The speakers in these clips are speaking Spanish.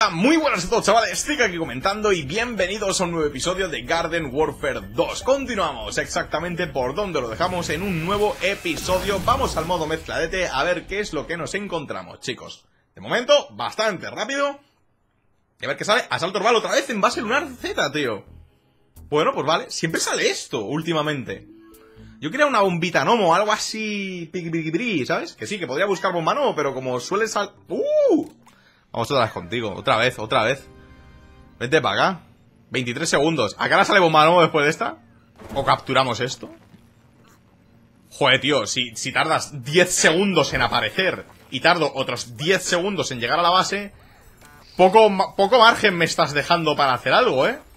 Muy buenas a todos, chavales, estoy aquí comentando y bienvenidos a un nuevo episodio de Garden Warfare 2. Continuamos exactamente por donde lo dejamos en un nuevo episodio. Vamos al modo mezcladete a ver qué es lo que nos encontramos, chicos. De momento, bastante rápido. Y a ver qué sale. Asalto Orbital otra vez en base lunar Z, tío. Bueno, pues vale, siempre sale esto últimamente. Yo quería una bombita Nomo, algo así, ¿sabes? Que sí, que podría buscar bomba Nomo, pero como suele salir... Vamos otra vez contigo, otra vez. Vente para acá. 23 segundos. ¿Acá sale bomba Nomo después de esta? ¿O capturamos esto? Joder, tío, si tardas 10 segundos en aparecer y tardo otros 10 segundos en llegar a la base, poco margen me estás dejando para hacer algo, ¿eh?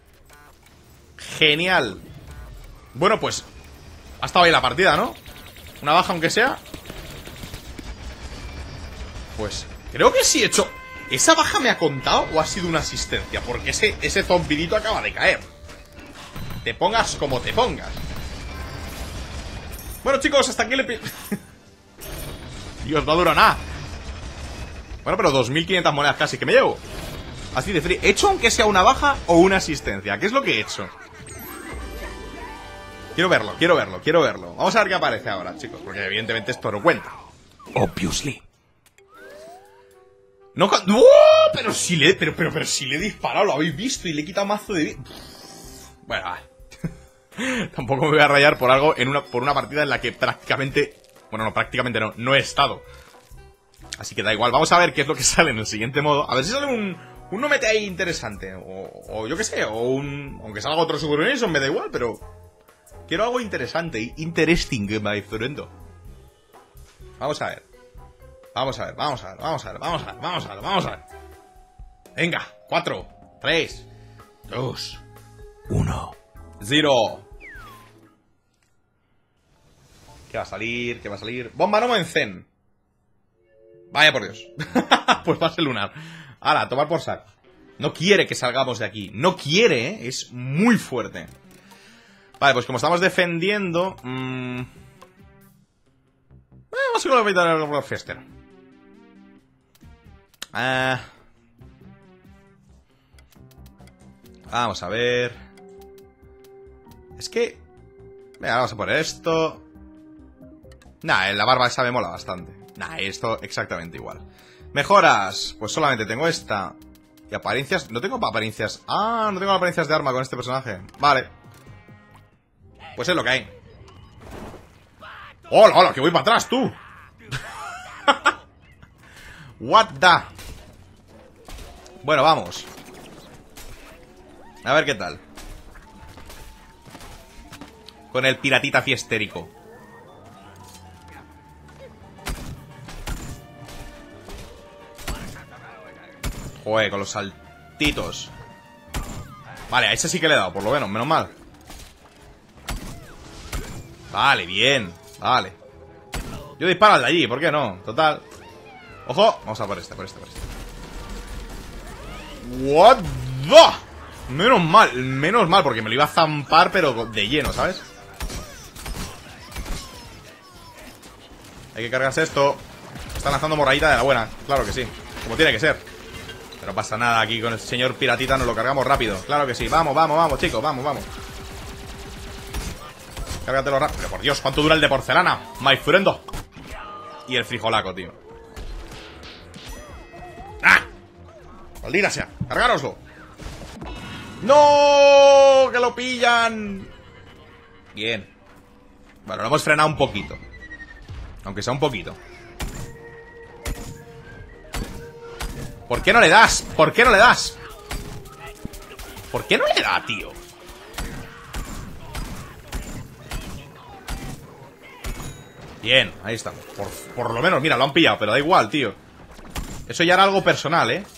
Genial. Bueno, pues ha estado ahí la partida, ¿no? Una baja aunque sea. Pues creo que sí he hecho... ¿Esa baja me ha contado o ha sido una asistencia? Porque ese zombidito acaba de caer. Te pongas como te pongas. Bueno, chicos, hasta aquí le... Dios, no dura nada. Bueno, pero 2500 monedas casi que me llevo. Así de frío. ¿He hecho aunque sea una baja o una asistencia? ¿Qué es lo que he hecho? Quiero verlo. Vamos a ver qué aparece ahora, chicos, porque evidentemente esto no cuenta. Obviously. No, pero si le he disparado, lo habéis visto, y le he quitado mazo de vida. Bueno, vale. Tampoco me voy a rayar por algo por una partida en la que prácticamente... Bueno, no, prácticamente no he estado. Así que da igual, vamos a ver qué es lo que sale en el siguiente modo. A ver si sale un no mete ahí interesante. O yo qué sé, aunque salga otro Super Nation, me da igual, pero... Quiero algo interesante, interesting, my friend. Vamos a ver. Vamos a ver. Venga, 4, 3, 2, 1, 0. ¿Qué va a salir? Bomba Nomo en Zen. Vaya por Dios. Pues base lunar. Ahora, a tomar por saco. No quiere que salgamos de aquí. No quiere, ¿eh? Es muy fuerte. Vale, pues como estamos defendiendo... vamos a colocar el Fester. Vamos a ver. Es que... Venga, vamos a poner esto. Nah, la barba esa me mola bastante. Nah, esto exactamente igual. Mejoras. Pues solamente tengo esta. Y apariencias... No tengo apariencias... no tengo apariencias de arma con este personaje. Vale. Pues es lo que hay. ¡Hola, que voy para atrás, tú! What the... Bueno, vamos. A ver qué tal. Con el piratita fiestérico. Joder, con los saltitos. Vale, a ese sí que le he dado, por lo menos mal. Vale, bien. Vale. Yo disparo al de allí, ¿por qué no? Total. Ojo, vamos a por este. What the... Menos mal, porque me lo iba a zampar, pero de lleno, ¿sabes? Hay que cargarse esto. Están lanzando morradita de la buena, claro que sí. Como tiene que ser. Pero no pasa nada, aquí con el señor piratita nos lo cargamos rápido. Claro que sí, vamos, chicos, vamos. Cárgatelo rápido. Pero por Dios, ¿cuánto dura el de porcelana? My friend. Y el frijolaco, tío. ¡Ah! ¡Maldita sea! ¡Cargároslo! ¡No! ¡Que lo pillan! Bien. Bueno, lo hemos frenado un poquito. Aunque sea un poquito. ¿Por qué no le das? ¿Por qué no le da, tío? Bien, ahí estamos. Por lo menos, mira, lo han pillado, pero da igual, tío. Eso ya era algo personal, ¿eh?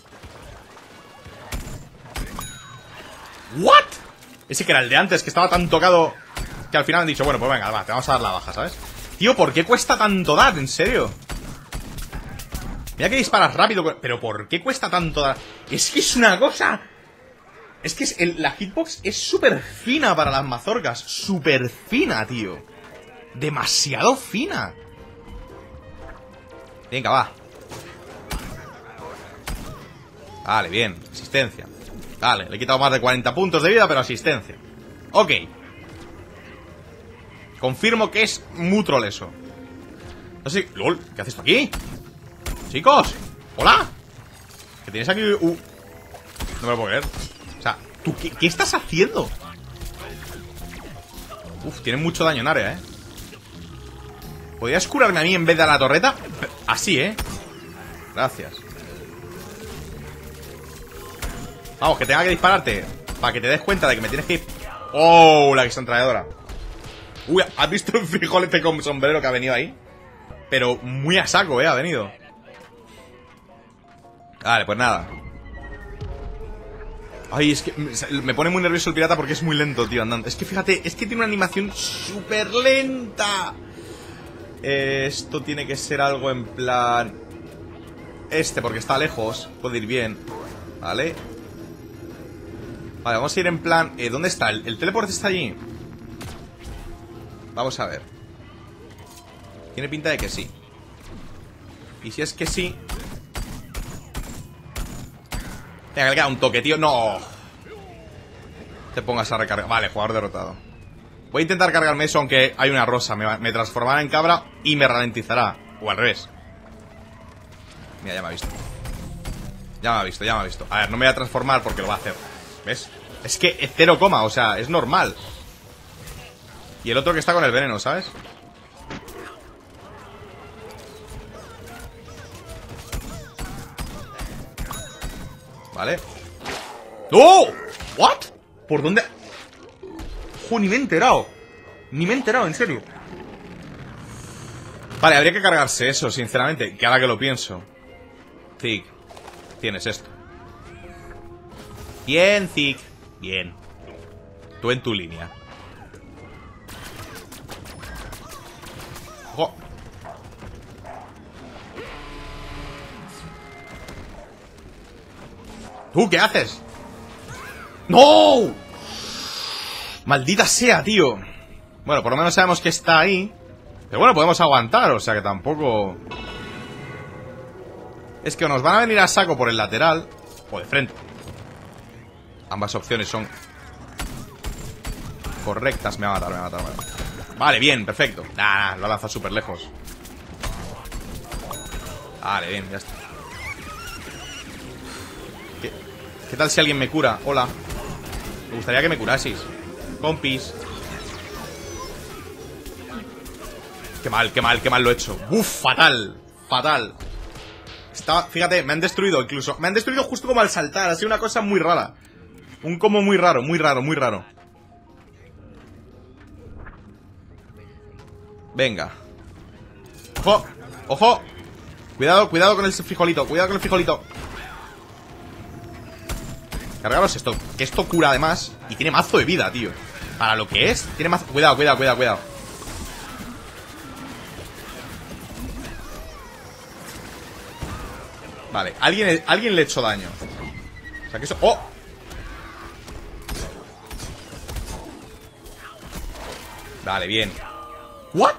¿What? Ese que era el de antes, que estaba tan tocado que al final han dicho, bueno, pues venga, va, te vamos a dar la baja, ¿sabes? Tío, ¿por qué cuesta tanto dar? ¿En serio? Mira que disparas rápido, pero ¿por qué cuesta tanto dar? Es que es una cosa... Es que la hitbox es súper fina para las mazorcas. Súper fina, tío. Demasiado fina. Venga, va. Vale, bien, asistencia. Vale, le he quitado más de 40 puntos de vida, pero asistencia. Ok. Confirmo que es muy troll eso. No sé, LOL, ¿qué haces tú aquí? Chicos, hola. ¿Qué tienes aquí? No me lo puedo creer. O sea, ¿tú qué estás haciendo? Uf, tiene mucho daño en área, ¿Podrías curarme a mí en vez de a la torreta? Así, Gracias. Vamos, que tenga que dispararte para que te des cuenta de que me tienes que ir. ¡Oh! La extrañadora. Uy, ¿has visto el frijolete con sombrero que ha venido ahí? Pero muy a saco, ha venido. Vale, pues nada. Ay, es que me pone muy nervioso el pirata porque es muy lento, tío, andando. Es que fíjate, es que tiene una animación súper lenta. Esto tiene que ser algo en plan... porque está lejos. Puede ir bien. Vale. Vale, vamos a ir en plan... ¿dónde está? ¿El teleport está allí? Vamos a ver. Tiene pinta de que sí. Y si es que sí... Venga, le queda un toque, tío. ¡No! Te pongas a recargar. Vale, jugador derrotado. Voy a intentar cargarme eso, aunque hay una rosa. Me transformará en cabra y me ralentizará. O al revés. Mira, ya me ha visto. Ya me ha visto, ya me ha visto. A ver, no me voy a transformar porque lo va a hacer. ¿Ves? Es que es 0, o sea, es normal. Y el otro que está con el veneno, ¿sabes? Vale. ¡No! ¿What? ¿Por dónde? ¡Jo, ni me he enterado! Ni me he enterado, en serio. Vale, habría que cargarse eso, sinceramente. Que ahora que lo pienso. Zig, tienes esto. Bien, Zig. Bien. Tú en tu línea. ¡Ojo! ¿Tú qué haces? ¡No! Maldita sea, tío. Bueno, por lo menos sabemos que está ahí. Pero bueno, podemos aguantar, o sea que tampoco... Es que o nos van a venir a saco por el lateral o de frente. Ambas opciones son correctas. Me va a matar, me va a matar, Vale, bien, perfecto. Nah, lo ha lanzado súper lejos. Vale, bien, ya está. ¿Qué tal si alguien me cura? Hola. Me gustaría que me curaseis, compis. Qué mal lo he hecho. Uf, fatal, fatal. Fíjate, me han destruido incluso. Me han destruido justo como al saltar. Ha sido una cosa muy rara. Un combo muy raro, muy raro, muy raro. Venga. ¡Ojo! ¡Ojo! Cuidado, cuidado con el frijolito. Cuidado con el frijolito. Cargaros esto. Que esto cura además. Y tiene mazo de vida, tío. Para lo que es, tiene mazo. Cuidado, cuidado, cuidado, cuidado. Vale, alguien le echó daño. O sea que eso... ¡Oh! Vale, bien. ¿What?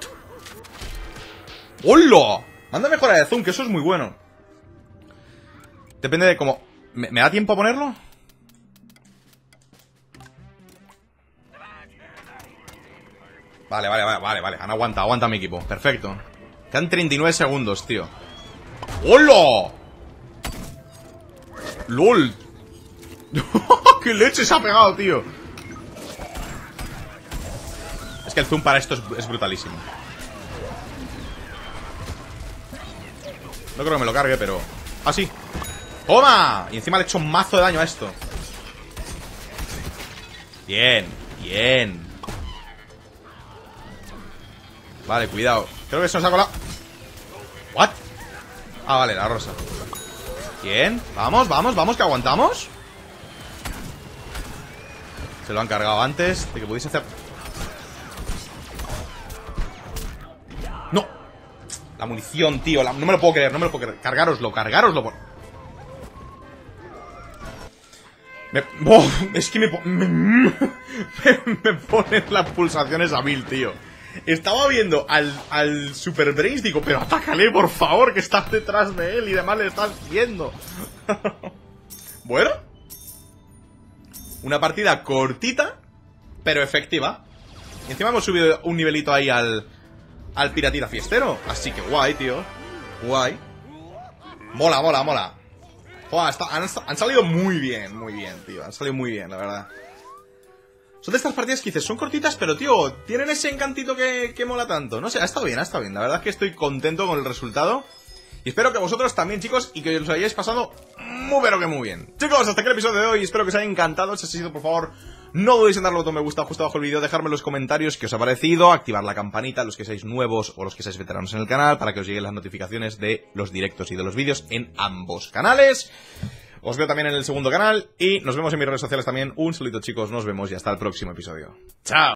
¡Hola! Manda mejora de zoom, que eso es muy bueno. Depende de cómo... ¿Me da tiempo a ponerlo? Vale. Han aguantado, aguanta mi equipo. Perfecto. Quedan 39 segundos, tío. ¡Hola! ¡Lol! ¡Qué leche se ha pegado, tío! Es que el zoom para esto es brutalísimo. No creo que me lo cargue, pero... ¡Ah, sí! ¡Toma! Y encima le he hecho un mazo de daño a esto. Bien, bien. Vale, cuidado. Creo que se nos ha colado. ¿What? Ah, vale, la rosa. Bien, vamos, que aguantamos. Se lo han cargado antes de que pudiese hacer... ¡No! La munición, tío, no me lo puedo creer, no me lo puedo creer. Cargároslo por... es que me ponen las pulsaciones a 1000, tío. Estaba viendo al Super Brains, digo, pero atácale, por favor, que estás detrás de él y además le estás viendo. Bueno, una partida cortita, pero efectiva. Y encima hemos subido un nivelito ahí al piratita fiestero. Así que guay, tío. Guay. Mola, mola, mola. Joder, han salido muy bien, tío. Han salido muy bien, la verdad. Son de estas partidas que dices, son cortitas, pero, tío, tienen ese encantito que mola tanto. No sé, ha estado bien, ha estado bien. La verdad es que estoy contento con el resultado. Y espero que vosotros también, chicos, y que os hayáis pasado muy, pero que muy bien. Chicos, hasta aquí el episodio de hoy. Espero que os haya encantado. Si ha sido, por favor, no dudéis en darle al botón me gusta justo abajo del vídeo, dejarme en los comentarios qué os ha parecido, activar la campanita, los que seáis nuevos o los que seáis veteranos en el canal, para que os lleguen las notificaciones de los directos y de los vídeos en ambos canales. Os veo también en el segundo canal y nos vemos en mis redes sociales también. Un saludito, chicos, nos vemos y hasta el próximo episodio. ¡Chao!